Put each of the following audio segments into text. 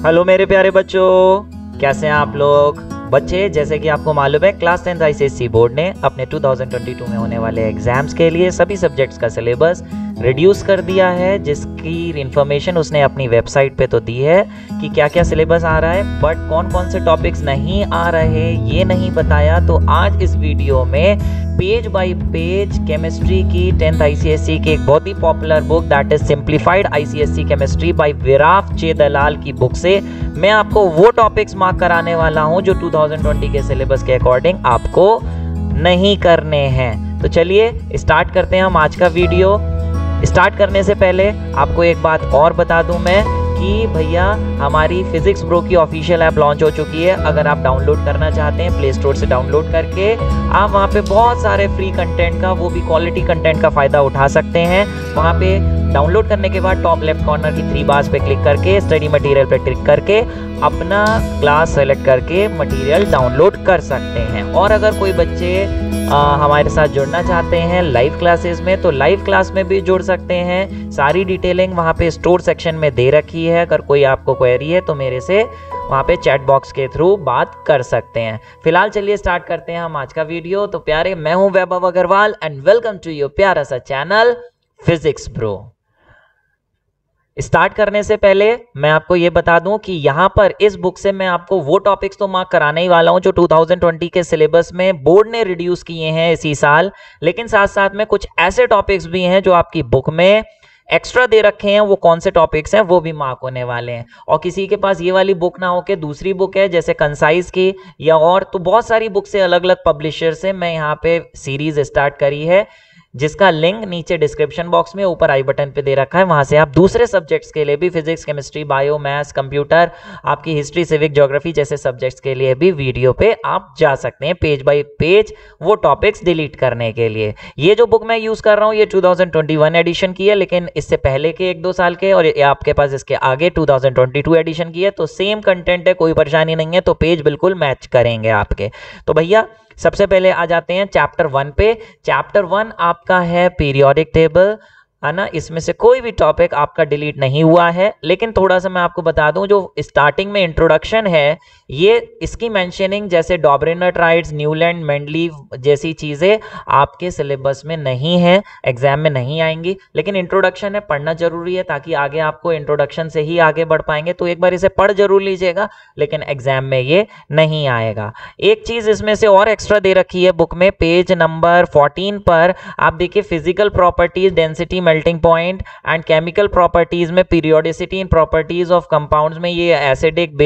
Hello मेरे प्यारे बच्चों, कैसे हैं आप लोग। बच्चे, जैसे कि आपको मालूम है क्लास 10th आईसीएसई बोर्ड ने अपने 2022 में होने वाले एग्जाम्स के लिए सभी सब्जेक्ट्स का सिलेबस रिड्यूस कर दिया है, जिसकी इन्फॉर्मेशन उसने अपनी वेबसाइट पे तो दी है कि क्या क्या सिलेबस आ रहा है, बट कौन कौन से टॉपिक्स नहीं आ रहे ये नहीं बताया। तो आज इस वीडियो में पेज बाय पेज केमिस्ट्री की 10th आईसीएसई की एक बहुत ही popular book that is simplified ICSE chemistry by Viraf J Dalal की बुक से मैं आपको वो टॉपिक्स मार्क कराने वाला हूं जो 2020 के सिलेबस के अकॉर्डिंग आपको नहीं करने हैं। तो चलिए स्टार्ट करते हैं हम आज का वीडियो। स्टार्ट करने से पहले आपको एक बात और बता दूं मैं कि भैया हमारी फिजिक्स ब्रो की ऑफिशियल ऐप लॉन्च हो चुकी है। अगर आप डाउनलोड करना चाहते हैं प्ले स्टोर से डाउनलोड करके आप वहाँ पे बहुत सारे फ्री कंटेंट का, वो भी क्वालिटी कंटेंट का फ़ायदा उठा सकते हैं। वहाँ पे डाउनलोड करने के बाद टॉप लेफ्ट कॉर्नर की 3 बार्स पे क्लिक करके स्टडी मटेरियल पे क्लिक करके अपना क्लास सेलेक्ट करके मटेरियल डाउनलोड कर सकते हैं। और अगर कोई बच्चे हमारे साथ जुड़ना चाहते हैं लाइव क्लासेस में तो लाइव क्लास में भी जुड़ सकते हैं। सारी डिटेलिंग वहाँ पे स्टोर सेक्शन में दे रखी है। अगर कोई आपको क्वेरी है तो मेरे से वहाँ पे चैट बॉक्स के थ्रू बात कर सकते हैं। फिलहाल चलिए स्टार्ट करते हैं हम आज का वीडियो। तो प्यारे, मैं हूँ Vaibhav Agarwal and welcome to your प्यारा सा चैनल फिजिक्स ब्रो। स्टार्ट करने से पहले मैं आपको ये बता दूं कि यहाँ पर इस बुक से मैं आपको वो टॉपिक्स तो मार्क कराने ही वाला हूं जो 2020 के सिलेबस में बोर्ड ने रिड्यूस किए हैं इसी साल, लेकिन साथ साथ में कुछ ऐसे टॉपिक्स भी हैं जो आपकी बुक में एक्स्ट्रा दे रखे हैं। वो कौन से टॉपिक्स हैं वो भी मार्क होने वाले हैं। और किसी के पास ये वाली बुक ना हो के दूसरी बुक है जैसे कंसाइज की या और, तो बहुत सारी बुक से अलग अलग पब्लिशर से मैं यहाँ पे सीरीज स्टार्ट करी है, जिसका लिंक नीचे डिस्क्रिप्शन बॉक्स में ऊपर आई बटन पे दे रखा है। वहां से आप दूसरे सब्जेक्ट्स के लिए भी, physics, chemistry, bio, maths, computer, आपकी हिस्ट्री, सिविक, ज्योग्राफी जैसे सब्जेक्ट्स के लिए भी वीडियो पे आप जा सकते हैं पेज बाय पेज वो टॉपिक्स डिलीट करने के लिए। ये जो बुक मैं यूज कर रहा हूँ ये 2021 एडिशन की है, लेकिन इससे पहले के 1-2 साल के और आपके पास इसके आगे 2022 एडिशन की है, तो सेम कंटेंट है, कोई परेशानी नहीं है, तो पेज बिल्कुल मैच करेंगे आपके। तो भैया सबसे पहले आ जाते हैं चैप्टर 1 पे। चैप्टर 1 आपका है पीरियोडिक टेबल, है ना। इसमें से कोई भी टॉपिक आपका डिलीट नहीं हुआ है, लेकिन थोड़ा सा मैं आपको बता दूं जो स्टार्टिंग में इंट्रोडक्शन है ये इसकी मेंशनिंग जैसे डॉबरेनर-ट्राइड्स, न्यूलैंड, मेंडलीव जैसी चीज़ें आपके सिलेबस में नहीं है, एग्जाम में नहीं आएंगी, लेकिन इंट्रोडक्शन है, पढ़ना जरूरी है ताकि आगे आपको इंट्रोडक्शन से ही आगे बढ़ पाएंगे। तो एक बार इसे पढ़ जरूर लीजिएगा, लेकिन एग्जाम में ये नहीं आएगा। एक चीज़ इसमें से और एक्स्ट्रा दे रखी है बुक में, पेज नंबर 14 पर आप देखिए physical properties, density, melting point and chemical properties में periodicity and properties of compounds में ये एसिडिक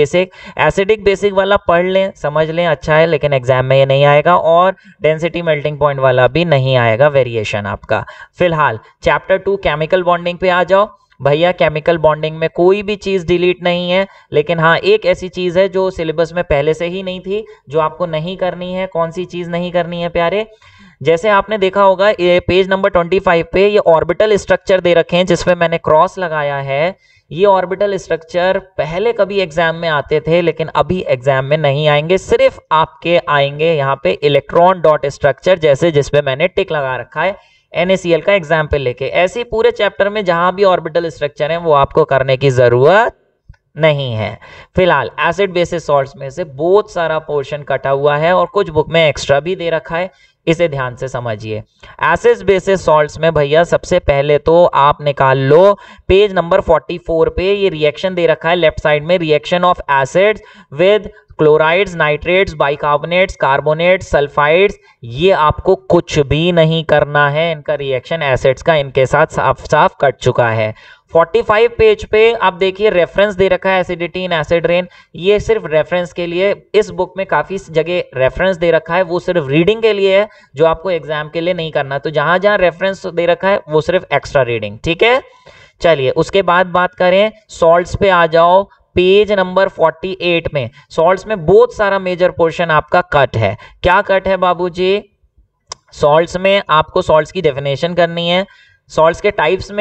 बेसिक वाला पढ़ लें, समझ लें, अच्छा है, लेकिन एग्जाम में ये नहीं आएगा। और डेंसिटी मेल्टिंग पॉइंट वाला भी नहीं आएगा, वेरिएशन आपका। फिलहाल चैप्टर 2 केमिकल बॉन्डिंग पे आ जाओ। भैया केमिकल बॉन्डिंग में कोई भी चीज डिलीट नहीं है, लेकिन हाँ एक ऐसी चीज है जो सिलेबस में पहले से ही नहीं थी जो आपको नहीं करनी है। कौन सी चीज नहीं करनी है प्यारे? जैसे आपने देखा होगा ये पेज नंबर 25 पे ये ऑर्बिटल स्ट्रक्चर दे रखे हैं जिसमें मैंने क्रॉस लगाया है। ये ऑर्बिटल स्ट्रक्चर पहले कभी एग्जाम में आते थे, लेकिन अभी एग्जाम में नहीं आएंगे, सिर्फ आपके आएंगे यहाँ पे इलेक्ट्रॉन डॉट स्ट्रक्चर, जैसे जिसपे मैंने टिक लगा रखा है NaCl का एग्जाम पे लेके। ऐसे पूरे चैप्टर में जहां भी ऑर्बिटल स्ट्रक्चर है वो आपको करने की जरूरत नहीं है। फिलहाल एसिड बेसिस सॉल्ट्स में से बहुत सारा पोर्शन कटा हुआ है और कुछ बुक में एक्स्ट्रा भी दे रखा है, इसे ध्यान से समझिए। एसिड बेसिस सॉल्ट्स में भैया सबसे पहले तो आप निकाल लो पेज नंबर 44 पे ये रिएक्शन दे रखा है लेफ्ट साइड में, reaction of acids with chlorides, nitrates, bicarbonates, carbonates, sulphides. ये आपको कुछ भी नहीं करना है, इनका रिएक्शन एसिड्स का इनके साथ साफ साफ कट चुका है। 45 पेज पे आप देखिए रेफरेंस दे रखा है एसिडिटी इन एसिड रेन। ये सिर्फ रेफरेंस के लिए, इस बुक में काफी जगह रेफरेंस दे रखा है, वो सिर्फ रीडिंग के लिए है जो आपको एग्जाम के लिए नहीं करना। तो जहां जहां रेफरेंस दे रखा है वो सिर्फ एक्स्ट्रा रीडिंग, ठीक है। चलिए उसके बाद बात करें सॉल्ट्स पे आ जाओ। पेज नंबर 48 में सॉल्ट्स में बहुत सारा मेजर पोर्शन आपका कट है। क्या कट है बाबूजी? सॉल्ट्स में आपको सॉल्ट्स की डेफिनेशन करनी है। सॉल्ट्स के टाइप्स में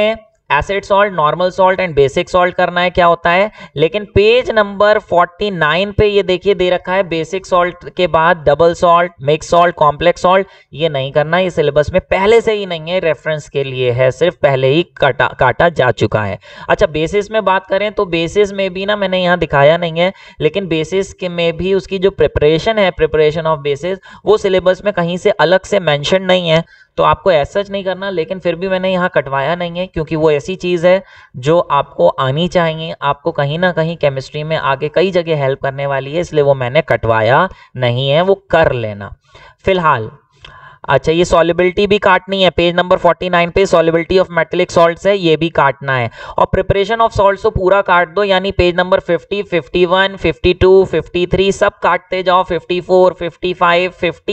acid salt, normal salt and basic salt करना है क्या होता है। लेकिन पेज नंबर 49 पे ये देखिए दे रखा है बेसिक सॉल्ट के बाद double salt, mix salt, complex salt, ये नहीं करना, ये सिलेबस में पहले से ही नहीं है, रेफरेंस के लिए है, सिर्फ पहले ही काटा जा चुका है। अच्छा, बेसिस में बात करें तो बेसिस में भी ना मैंने यहाँ दिखाया नहीं है, लेकिन बेसिस के में भी उसकी जो प्रिपरेशन है, प्रिपरेशन ऑफ बेसिस, वो सिलेबस में कहीं से अलग से मेंशन नहीं है, तो आपको ऐसा नहीं करना। लेकिन फिर भी मैंने यहाँ कटवाया नहीं है, क्योंकि वो ऐसी चीज़ है जो आपको आनी चाहिए, आपको कहीं ना कहीं केमिस्ट्री में आगे कई जगह हेल्प करने वाली है, इसलिए वो मैंने कटवाया नहीं है, वो कर लेना फिलहाल। अच्छा, ये सॉल्युबिलिटी भी काटनी है, पेज नंबर 49 पे सॉल्युबिलिटी ऑफ मेटेलिक सॉल्ट्स है, ये भी काटना है। और प्रिपरेशन ऑफ सॉल्ट्स तो पूरा काट दो, यानी पेज नंबर 50, 51, 52, 53 सब काटते जाओ, 54, 55,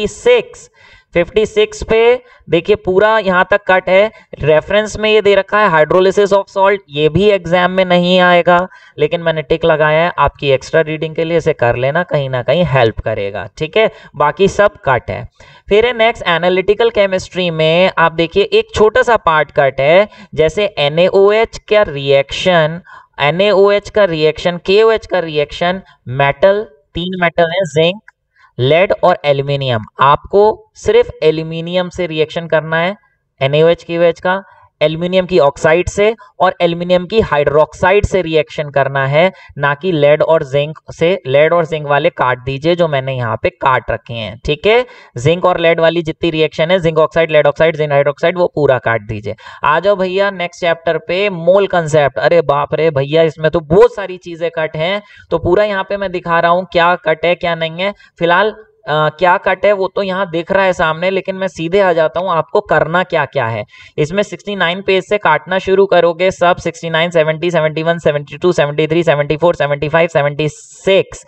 56 पे देखिए पूरा यहां तक कट है। रेफरेंस में ये दे रखा है हाइड्रोलिसिस ऑफ सॉल्ट, ये भी एग्जाम में नहीं आएगा, लेकिन मैंने टिक लगाया है आपकी एक्स्ट्रा रीडिंग के लिए, इसे कर लेना, कहीं ना कहीं हेल्प करेगा, ठीक है। बाकी सब कट है। फिर है नेक्स्ट एनालिटिकल केमिस्ट्री में, आप देखिए एक छोटा सा पार्ट कट है, जैसे NaOH का रिएक्शन, NaOH का रिएक्शन, KOH का रिएक्शन, मेटल, 3 मेटल है, जिंक, लेड और एल्यूमिनियम, आपको सिर्फ एल्यूमिनियम से रिएक्शन करना है, NaOH KOH का, एल्यूमिनियम की ऑक्साइड से और एल्यूमिनियम की हाइड्रोक्साइड से रिएक्शन करना है, ना कि लेड और जिंक से। लेड और जिंक वाले काट दीजिए जो मैंने यहाँ पे काट रखे हैं, ठीक है। जिंक और लेड वाली जितनी रिएक्शन है, zinc oxide, lead oxide, zinc hydroxide, वो पूरा काट दीजिए। आ जाओ भैया नेक्स्ट चैप्टर पे, मोल कंसेप्ट। अरे बाप रे भैया, इसमें तो बहुत सारी चीजें कट हैं, तो पूरा यहाँ पे मैं दिखा रहा हूँ क्या कट है क्या नहीं है। फिलहाल क्या कट है वो तो यहाँ दिख रहा है सामने, लेकिन मैं सीधे आ जाता हूँ आपको करना क्या क्या है। इसमें 69 पेज से काटना शुरू करोगे, सब 69, 70, 71, 72, 73, 74, 75, 76,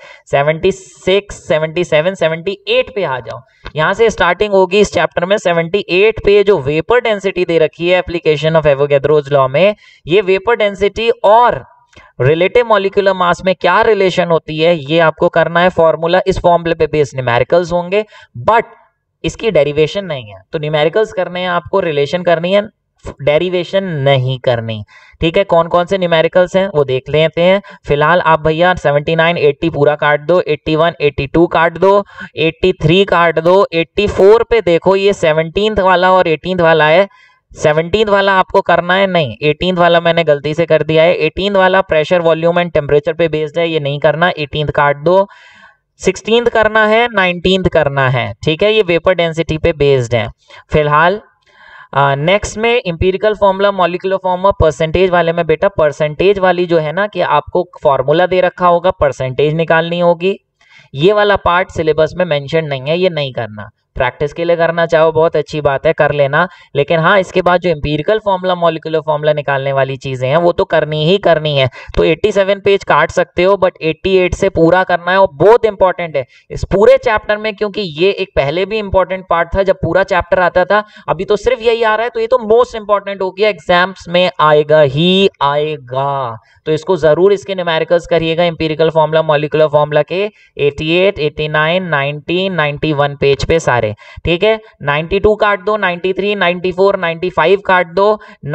76, 77, 78 पे आ जाओ। यहाँ से स्टार्टिंग होगी इस चैप्टर में 78 पे, जो वेपर डेंसिटी दे रखी है एप्लीकेशन ऑफ एवोगैड्रोस लॉ में, ये वेपर डेंसिटी और रिलेटिव मॉलिक्यूलर मास में क्या रिलेशन होती है ये आपको करना है। फॉर्मूला इस फॉर्मूले पे बेस्ड न्यूमेरिकल्स होंगे, बट इसकी डेरिवेशन नहीं है, तो न्यूमेरिकल्स करने हैं आपको, रिलेशन करनी है, डेरिवेशन नहीं करनी, ठीक है। कौन कौन से न्यूमेरिकल्स हैं वो देख लेते हैं। फिलहाल आप भैया 79, 80 पूरा काट दो, 81, 82 काट दो, 83 काट दो, 84 पे देखो ये 17th वाला और 18th वाला है। 17th वाला आपको करना है नहीं, 18th वाला मैंने गलती से कर दिया है। 18th वाला प्रेशर, वॉल्यूम एंड टेम्परेचर पे बेस्ड है, ये नहीं करना, 18th काट दो। 16th करना है, 19th करना है, ठीक है, ये वेपर डेंसिटी पे बेस्ड है। फिलहाल नेक्स्ट में empirical formula, molecular formula, percentage वाले में बेटा परसेंटेज वाली जो है ना कि आपको फॉर्मूला दे रखा होगा, परसेंटेज निकालनी होगी, ये वाला पार्ट सिलेबस में मेंशन नहीं है, ये नहीं करना। प्रैक्टिस के लिए करना चाहो बहुत अच्छी बात है, कर लेना, लेकिन हाँ इसके बाद जो इंपीरिकल फॉर्मूला, मॉलिक्यूलर फॉर्मूला निकालने वाली चीजें हैं वो तो करनी ही करनी है। तो 87 पेज काट सकते हो, बट 88 से पूरा करना है, और बहुत इंपॉर्टेंट है इस पूरे चैप्टर में, क्योंकि ये एक पहले भी इंपॉर्टेंट पार्ट था जब पूरा चैप्टर आता था, अभी तो सिर्फ यही आ रहा है, तो ये तो मोस्ट इंपॉर्टेंट हो गया, एग्जाम्स में आएगा ही आएगा। तो इसको जरूर इसके न्यूमेरिकल्स करिएगा, इंपीरिकल फॉर्मूला, मॉलिक्यूलर फॉर्मूला के 88, 89, 90, 91 पेज पे सारे, ठीक है। 92 काट दो, 93, 94, 95 काट दो,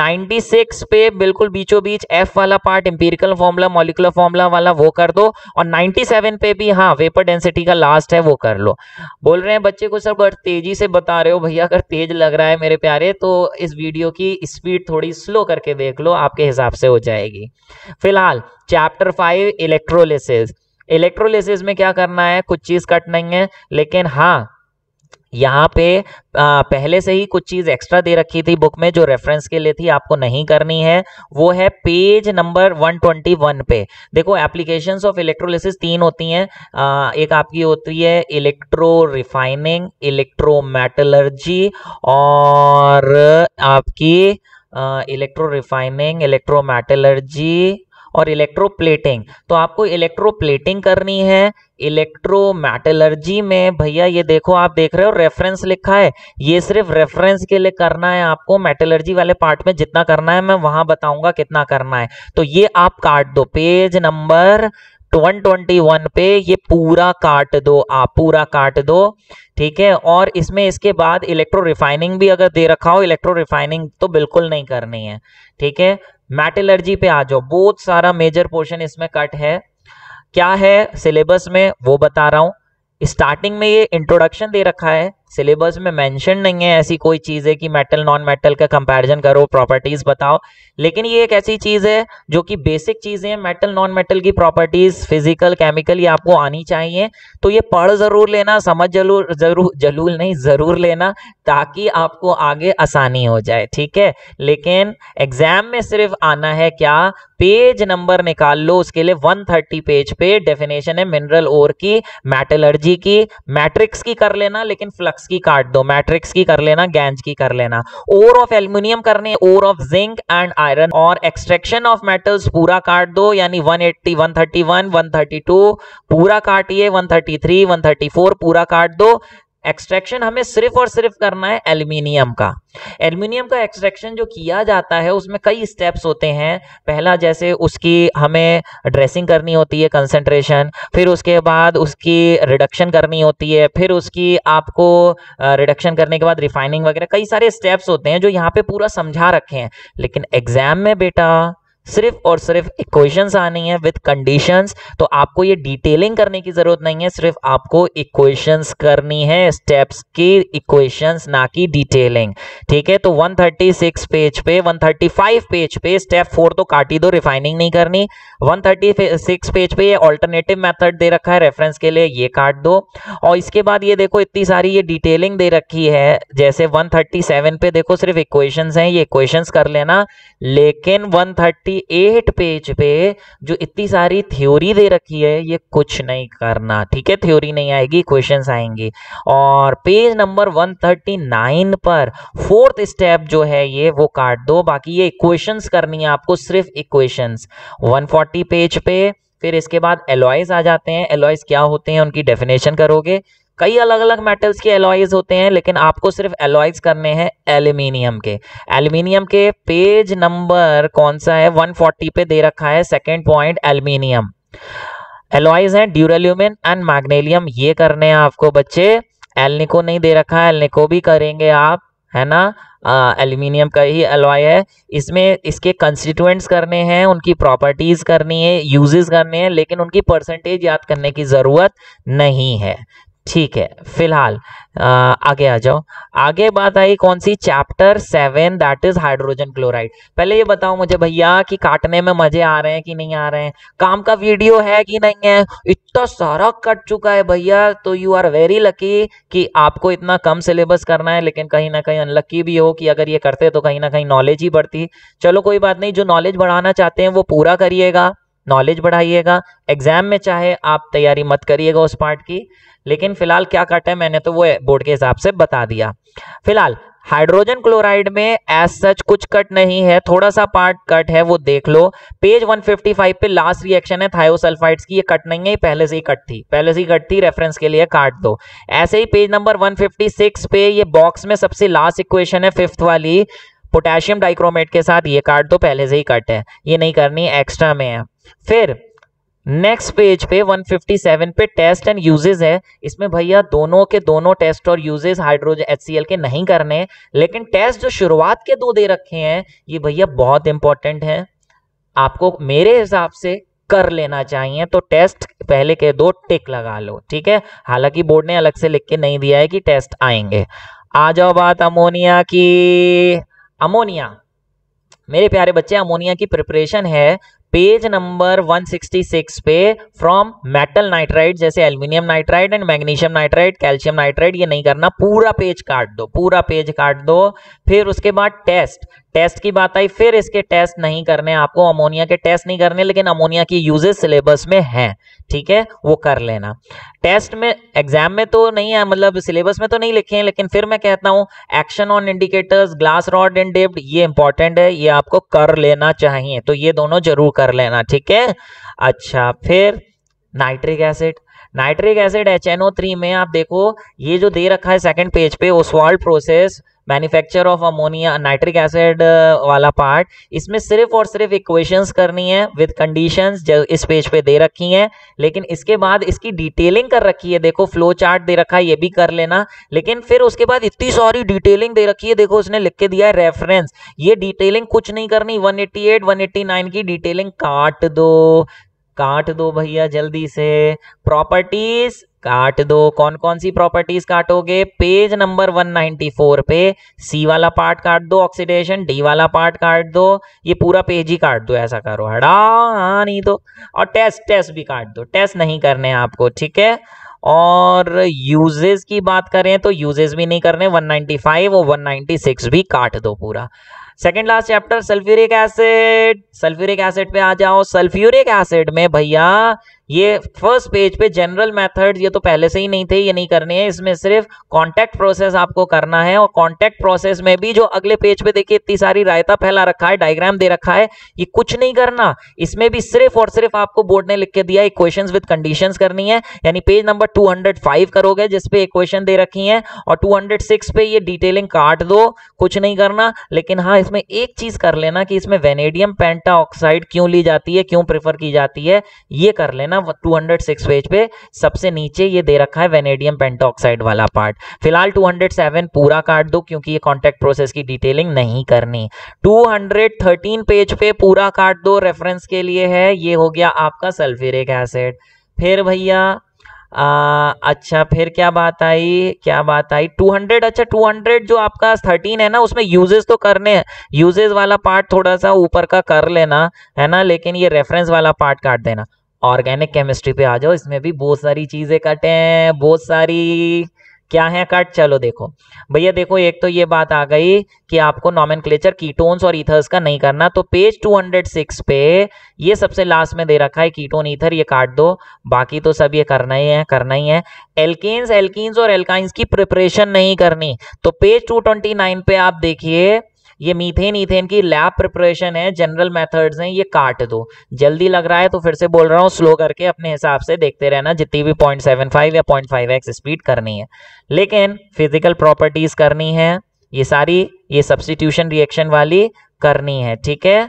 96 पे बिल्कुल बीचों बीच एफ वाला part, empirical formula, molecular formula वाला, वो कर दो, और 97 पे भी हाँ वेपर डेंसिटी का लास्ट है वो कर लो। बोल रहे हैं बच्चे को सब अगर तेजी से बता रहे हो भैया, अगर तेज लग रहा है मेरे प्यारे तो इस वीडियो की स्पीड थोड़ी स्लो करके देख लो, आपके हिसाब से हो जाएगी। फिलहाल चैप्टर 5 इलेक्ट्रोलिसिस, इलेक्ट्रोलिसिस में क्या करना है, कुछ चीज कट नहीं है, लेकिन हाँ यहाँ पे पहले से ही कुछ चीज एक्स्ट्रा दे रखी थी बुक में जो रेफरेंस के लिए थी, आपको नहीं करनी है, वो है पेज नंबर 121 पे। देखो एप्लीकेशंस ऑफ इलेक्ट्रोलिसिस 3 होती हैं, एक आपकी होती है इलेक्ट्रो रिफाइनिंग, इलेक्ट्रो मेटलर्जी, और आपकी इलेक्ट्रो रिफाइनिंग, इलेक्ट्रो मेटलर्जी और इलेक्ट्रोप्लेटिंग। तो आपको इलेक्ट्रोप्लेटिंग करनी है। इलेक्ट्रोमेटलर्जी में भैया ये देखो, आप देख रहे हो रेफरेंस लिखा है, ये सिर्फ रेफरेंस के लिए करना है आपको। मेटलर्जी वाले पार्ट में जितना करना है मैं वहां बताऊंगा कितना करना है, तो ये आप काट दो, पेज नंबर 121 पे ये पूरा काट दो, आप पूरा काट दो, ठीक है। और इसमें इसके बाद इलेक्ट्रो रिफाइनिंग भी अगर दे रखा हो, इलेक्ट्रो रिफाइनिंग तो बिल्कुल नहीं करनी है, ठीक है। मेटलर्जी पे आ जाओ, बहुत सारा मेजर पोर्शन इसमें कट है। क्या है सिलेबस में वो बता रहा हूं। स्टार्टिंग में ये इंट्रोडक्शन दे रखा है, सिलेबस में मेंशन नहीं है ऐसी कोई चीज है कि मेटल नॉन मेटल का कंपैरिजन करो, प्रॉपर्टीज बताओ, लेकिन ये एक ऐसी चीज है जो कि बेसिक चीजें हैं, मेटल नॉन मेटल की प्रॉपर्टीज फिजिकल केमिकल ये आपको आनी चाहिए। तो ये पढ़ जरूर लेना, समझ जरूर लेना, ताकि आपको आगे आसानी हो जाए, ठीक है। लेकिन एग्जाम में सिर्फ आना है क्या, पेज नंबर निकाल लो, उसके लिए 130 पेज पे डेफिनेशन है मिनरल ओर की, मेटलर्जी की, मैट्रिक्स की कर लेना, लेकिन फ्लक्स की काट दो, मैट्रिक्स की कर लेना, गैंज की कर लेना, ओर ऑफ एल्यूमिनियम करने, ore of zinc and iron, और एक्सट्रैक्शन ऑफ मेटल्स पूरा काट दो, यानी 180 131 132 पूरा काटिए, 133 134 पूरा काट दो। एक्सट्रैक्शन हमें सिर्फ और सिर्फ करना है एल्यूमिनियम का। एल्यूमिनियम का एक्सट्रैक्शन जो किया जाता है उसमें कई स्टेप्स होते हैं। पहला जैसे उसकी हमें ड्रेसिंग करनी होती है कंसंट्रेशन, फिर उसके बाद उसकी रिडक्शन करनी होती है, फिर उसकी आपको रिडक्शन करने के बाद रिफाइनिंग वगैरह, कई सारे स्टेप्स होते हैं जो यहाँ पे पूरा समझा रखे हैं। लेकिन एग्जाम में बेटा सिर्फ और सिर्फ इक्वेशंस आनी है विद कंडीशंस, तो आपको ये डिटेलिंग करने की जरूरत नहीं है, सिर्फ आपको इक्वेशंस करनी है, स्टेप्स की इक्वेशंस, ना कि डिटेलिंग, ठीक है। तो 136 पेज पे 135 पेज पे स्टेप 4 तो काट ही दो, रिफाइनिंग नहीं करनी। 136 पेज पे ये ऑल्टरनेटिव मेथड दे रखा है रेफरेंस के लिए, ये काट दो। और इसके बाद ये देखो इतनी सारी ये डिटेलिंग दे रखी है, जैसे 137 पे देखो सिर्फ इक्वेशंस हैं, ये इक्वेशंस कर लेना। लेकिन 138 पेज पे जो इतनी सारी थ्योरी दे रखी है ये कुछ नहीं करना, ठीक है, थ्योरी नहीं आएगी, क्वेश्चंस आएंगे। और पेज नंबर 139 पर फोर्थ स्टेप जो है ये वो काट दो, बाकी ये इक्वेशंस करनी है आपको, सिर्फ इक्वेशंस। 140 पेज पे फिर इसके बाद एलॉयज आ जाते हैं, एलॉयज क्या होते हैं उनकी डेफिनेशन करोगे। कई अलग अलग मेटल्स के एलॉयज होते हैं, लेकिन आपको सिर्फ एलॉयज करने हैं एल्यूमिनियम के। एल्यूमिनियम के पेज नंबर कौन सा है, 140 पे दे रखा है, सेकंड पॉइंट एल्यूमिनियम। एलॉयज हैं ड्यूरेल्यूमिन एंड मैग्नीशियम, ये करने हैं आपको बच्चे। एल्निको नहीं दे रखा है, एल्निको भी करेंगे आप, है ना। एल्यूमिनियम का ही एलॉय है, इसमें इसके कंस्टिट्यूएंट्स करने हैं, उनकी प्रॉपर्टीज करनी है, यूजेस करने हैं, लेकिन उनकी परसेंटेज याद करने की जरूरत नहीं है, ठीक है। फिलहाल आगे आ जाओ। आगे बात आई कौन सी, chapter 7 that is hydrogen chloride. पहले ये बताओ मुझे भैया कि काटने में मजे आ रहे हैं कि नहीं आ रहे हैं, काम का वीडियो है कि नहीं है। इतना सारा कट चुका है भैया, तो यू आर वेरी लकी कि आपको इतना कम सिलेबस करना है, लेकिन कहीं ना कहीं अनलकी भी हो कि अगर ये करते तो कहीं ना कहीं नॉलेज ही बढ़ती। चलो कोई बात नहीं, जो नॉलेज बढ़ाना चाहते हैं वो पूरा करिएगा, नॉलेज बढ़ाइएगा। एग्जाम में चाहे आप तैयारी मत करिएगा उस पार्ट की, लेकिन फिलहाल क्या कट है मैंने तो वो बोर्ड के हिसाब से बता दिया। फिलहाल हाइड्रोजन क्लोराइड में एज सच कुछ कट नहीं है, थोड़ा सा पार्ट कट है, वो देख लो। पेज 155 पे लास्ट रिएक्शन है थायोसल्फाइड्स की, ये कट नहीं है, पहले से ही कट थी, रेफरेंस के लिए काट दो। ऐसे ही पेज नंबर 156 पे ये बॉक्स में सबसे लास्ट इक्वेशन है, फिफ्थ वाली, पोटेशियम डाइक्रोमेट के साथ, ये काट दो, पहले से ही कट है, ये नहीं करनी, एक्स्ट्रा में है। फिर नेक्स्ट पेज पे 157 पे टेस्ट एंड यूजेस है, इसमें भैया दोनों के दोनों टेस्ट और यूजेस हाइड्रोजन HCl के नहीं करने, लेकिन टेस्ट जो शुरुआत के दो दे रखे हैं ये भैया बहुत इंपॉर्टेंट है, आपको मेरे हिसाब से कर लेना चाहिए। तो टेस्ट पहले के दो टिक लगा लो, ठीक है। हालांकि बोर्ड ने अलग से लिख के नहीं दिया है कि टेस्ट आएंगे। आ जाओ बात अमोनिया की। अमोनिया मेरे प्यारे बच्चे, अमोनिया की प्रिपरेशन है पेज नंबर 166 पे, फ्रॉम मेटल नाइट्राइड, जैसे aluminium nitride and magnesium nitride, calcium nitride, ये नहीं करना, पूरा पेज काट दो। फिर उसके बाद टेस्ट की बात आई, फिर इसके टेस्ट नहीं करने आपको, अमोनिया के टेस्ट नहीं करने, लेकिन अमोनिया की यूजेस सिलेबस में हैं, ठीक है, वो कर लेना। टेस्ट में एग्जाम में तो नहीं है, मतलब सिलेबस में तो नहीं लिखे हैं, लेकिन फिर मैं कहता हूं action on indicators, glass rod and dipped, ये इंपॉर्टेंट है, ये आपको कर लेना चाहिए, तो ये दोनों जरूर कर लेना, ठीक है। अच्छा, फिर नाइट्रिक एसिड HNO3 में आप देखो ये जो दे रखा है सेकंड पेज पे, Ostwald process manufacture of ammonia nitric acid वाला पार्ट, इसमें सिर्फ और सिर्फ इक्वेशंस करनी है विद कंडीशंस जो इस पेज पे दे रखी हैं, लेकिन इसके बाद इसकी डिटेलिंग कर रखी है। देखो फ्लो चार्ट दे रखा है, ये भी कर लेना, लेकिन फिर उसके बाद इतनी सारी डिटेलिंग दे रखी है। देखो उसने लिख के दिया है रेफरेंस, ये डिटेलिंग कुछ नहीं करनी। 188 189 की डिटेलिंग काट दो भैया जल्दी से। प्रॉपर्टीज काट दो, कौन कौन सी प्रॉपर्टीज काटोगे? पेज नंबर 194 पे सी वाला पार्ट काट दो, ऑक्सीडेशन डी वाला पार्ट काट दो, ये पूरा पेज ही काट दो, ऐसा करो हड़ा। हाँ नहीं तो, और टेस्ट भी काट दो, टेस्ट नहीं करने आपको, ठीक है। और यूजेस की बात करें तो यूजेस भी नहीं करने, 195 और 196 भी काट दो पूरा। Second last chapter sulphuric acid, sulphuric acid पे आ जाओ। सल्फ्यूरिक एसिड में भैया ये फर्स्ट पेज पे जनरल मेथड्स, ये तो पहले से ही नहीं थे, ये नहीं करने हैं, इसमें सिर्फ कांटेक्ट प्रोसेस आपको करना है। और कांटेक्ट प्रोसेस में भी जो अगले पेज पे देखिए इतनी सारी रायता फैला रखा है, डायग्राम दे रखा है, ये कुछ नहीं करना। इसमें भी सिर्फ और सिर्फ आपको बोर्ड ने लिख के दिया इक्वेशंस विद कंडीशंस करनी है, यानी पेज नंबर 205 करोगे जिसपे इक्वेशन दे रखी है, और 206 पे ये डिटेलिंग काट दो, कुछ नहीं करना। लेकिन हाँ इसमें एक चीज कर लेना कि इसमें वेनेडियम पेंटाऑक्साइड क्यों ली जाती है, क्यों प्रेफर की जाती है, ये कर लेना। 206 पेज पे सबसे नीचे ये दे रखा है वेनेडियम पेंटाऑक्साइड वाला पार्ट। फिलहाल 207 पूरा काट दो क्योंकि ये कॉन्टैक्ट प्रोसेस की डिटेलिंग नहीं करनी। 213 पेज पे पूरा काट दो, रेफरेंस के लिए है। ये हो गया आपका सल्फ्यूरिक एसिड। फिर भैया अच्छा फिर क्या बात आई 200, अच्छा 200 जो आपका 13 है ना, उसमें यूजेस तो करने हैं, यूजेस वाला पार्ट थोड़ा सा ऊपर का कर लेना है ना, लेकिन ये रेफरेंस वाला पार्ट काट देना। ऑर्गेनिक केमिस्ट्री पे आ जाओ, इसमें भी बहुत सारी चीजें कटे हैं, बहुत सारी क्या है कट। चलो देखो भैया, देखो एक तो ये बात आ गई कि आपको नॉमेनक्लेचर कीटोन्स और ईथर्स का नहीं करना, तो पेज 206 पे ये सबसे लास्ट में दे रखा है कीटोन ईथर, ये काट दो, बाकी तो सब ये करना ही है। एल्कीन्स और एल्काइंस की प्रिपरेशन नहीं करनी, तो पेज 229 पे आप देखिए ये मीथेन ईथेन की लैब प्रिपरेशन है, जनरल मेथड्स हैं, ये काट दो। जल्दी लग रहा है तो फिर से बोल रहा हूँ, स्लो करके अपने हिसाब से देखते रहना, जितनी भी 0.75 या 0.5x स्पीड करनी है। लेकिन फिजिकल प्रॉपर्टीज करनी है, ये सारी ये सब्स्टिट्यूशन रिएक्शन वाली करनी है, ठीक है।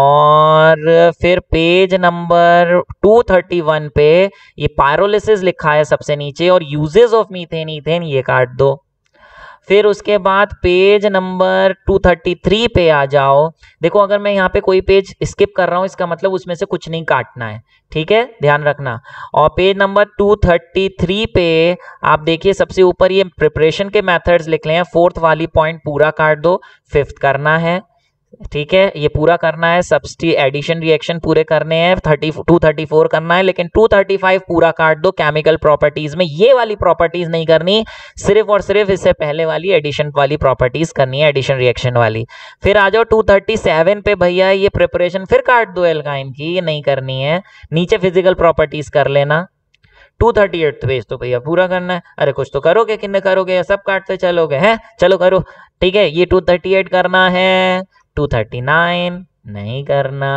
और फिर पेज नंबर 231 पे ये पायरोलिसिस लिखा है सबसे नीचे, और यूजेस ऑफ मीथेन ईथेन ये काट दो। फिर उसके बाद पेज नंबर 233 पे आ जाओ। देखो अगर मैं यहाँ पे कोई पेज स्किप कर रहा हूँ इसका मतलब उसमें से कुछ नहीं काटना है, ठीक है, ध्यान रखना। और पेज नंबर 233 पे आप देखिए सबसे ऊपर ये प्रिपरेशन के मेथड्स लिख ले हैं, फोर्थ वाली पॉइंट पूरा काट दो, फिफ्थ करना है, ठीक है, ये पूरा करना है, सब्स्टी एडिशन रिएक्शन पूरे करने हैं, 234 करना है, लेकिन 235 पूरा काट दो। केमिकल प्रॉपर्टीज में ये वाली प्रॉपर्टीज नहीं करनी, सिर्फ और सिर्फ इससे पहले वाली एडिशन वाली प्रॉपर्टीज करनी है, एडिशन रिएक्शन वाली। फिर आ जाओ 237 पे भैया, ये प्रिपरेशन फिर काट दो एल्काइन की, ये नहीं करनी है, नीचे फिजिकल प्रॉपर्टीज कर लेना। 238 पेज तो भैया पूरा करना है, अरे कुछ तो करोगे कि नहीं करोगे, या सब काटते चलोगे हैं, चलो करो, ठीक है। ये 238 करना है, 239 नहीं करना,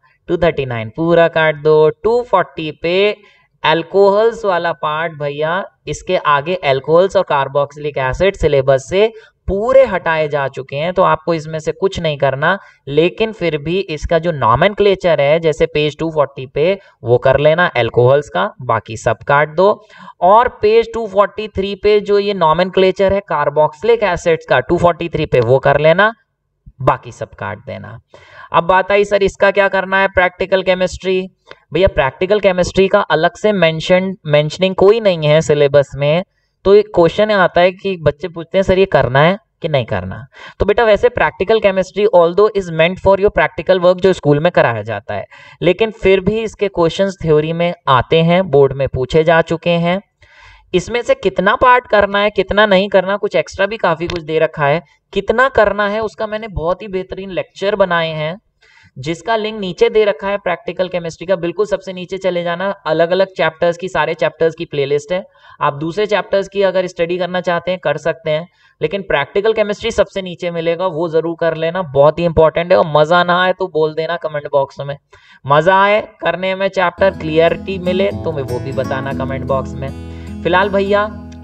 239 पूरा काट दो। 240 पे अल्कोहल्स वाला पार्ट भैया, इसके आगे अल्कोहल्स और कार्बोक्सिलिक एसिड सिलेबस से पूरे हटाए जा चुके हैं, तो आपको इसमें से कुछ नहीं करना, लेकिन फिर भी इसका जो नॉमेनक्लेचर है जैसे पेज 240 पे वो कर लेना अल्कोहल्स का, बाकी सब काट दो। और पेज 243 पे जो ये नॉमेनक्लेचर है कार्बोक्सिलिक एसिड्स का 243 पे वो कर लेना, बाकी सब काट देना। अब बात आई सर इसका क्या करना है, प्रैक्टिकल केमिस्ट्री। भैया प्रैक्टिकल केमिस्ट्री का अलग से मेंशनिंग कोई नहीं है सिलेबस में, तो एक क्वेश्चन आता है कि बच्चे पूछते हैं सर ये करना है कि नहीं करना। तो बेटा वैसे practical chemistry although is meant for your practical work जो स्कूल में कराया जाता है, लेकिन फिर भी इसके क्वेश्चंस थ्योरी में आते हैं, बोर्ड में पूछे जा चुके हैं। इसमें से कितना पार्ट करना है कितना नहीं करना, कुछ एक्स्ट्रा भी काफी कुछ दे रखा है, कितना करना है उसका मैंने बहुत ही बेहतरीन लेक्चर बनाए हैं, जिसका लिंक नीचे दे रखा है प्रैक्टिकल केमिस्ट्री का, बिल्कुल सबसे नीचे चले जाना, अलग अलग चैप्टर्स की, सारे चैप्टर्स की प्लेलिस्ट है। आप दूसरे चैप्टर्स की अगर स्टडी करना चाहते हैं कर सकते हैं, लेकिन प्रैक्टिकल केमिस्ट्री सबसे नीचे मिलेगा, वो जरूर कर लेना, बहुत ही इंपॉर्टेंट है। और मजा ना आए तो बोल देना कमेंट बॉक्स में, मजा आए करने में, चैप्टर क्लियरिटी मिले तो मैं वो भी बताना कमेंट बॉक्स में। फिलहाल भैया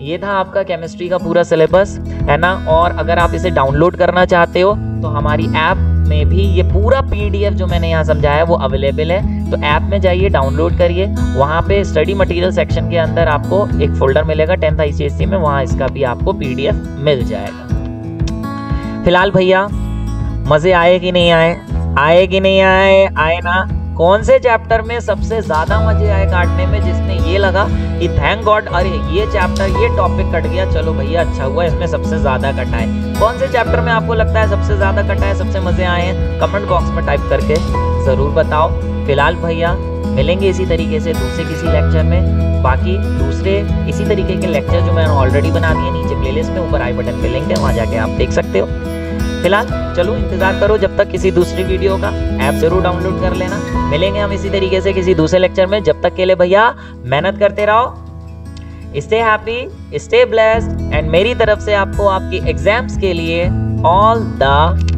ये था आपका केमिस्ट्री का पूरा सिलेबस, है ना। और अगर आप इसे डाउनलोड करना चाहते हो तो हमारी ऐप में भी ये पूरा PDF जो मैंने यहाँ समझाया है वो अवेलेबल है। तो ऐप में जाइए, डाउनलोड करिए, वहाँ पे स्टडी मटेरियल सेक्शन के अंदर आपको एक फोल्डर मिलेगा 10th ICSE में, वहाँ इसका भी आपको PDF मिल जाएगा। फिलहाल भैया मजे आए कि नहीं आए? आए कि नहीं आए? आए ना। कौन से चैप्टर में सबसे ज्यादा मजे आए काटने में, जिसने ये लगा कि थैंक गॉड, अरे ये चैप्टर, ये टॉपिक कट गया, चलो भैया अच्छा हुआ इसमें सबसे ज्यादा कटा है। कौन से चैप्टर में आपको लगता है सबसे ज्यादा कटा है, सबसे मजे आए हैं? कमेंट बॉक्स में टाइप करके जरूर बताओ। फिलहाल भैया मिलेंगे इसी तरीके से दूसरे किसी लेक्चर में। बाकी दूसरे इसी तरीके के लेक्चर जो मैंने ऑलरेडी बना दिए नीचे प्लेलिस्ट में, ऊपर आई बटन पे लिंक है, वहाँ जाके आप देख सकते हो। फिलहाल चलो इंतजार करो जब तक किसी दूसरी वीडियो का, ऐप जरूर डाउनलोड कर लेना। मिलेंगे हम इसी तरीके से किसी दूसरे लेक्चर में। जब तक के लिए भैया मेहनत करते रहो, stay happy, stay blessed, and मेरी तरफ से आपको आपकी एग्जाम्स के लिए ऑल द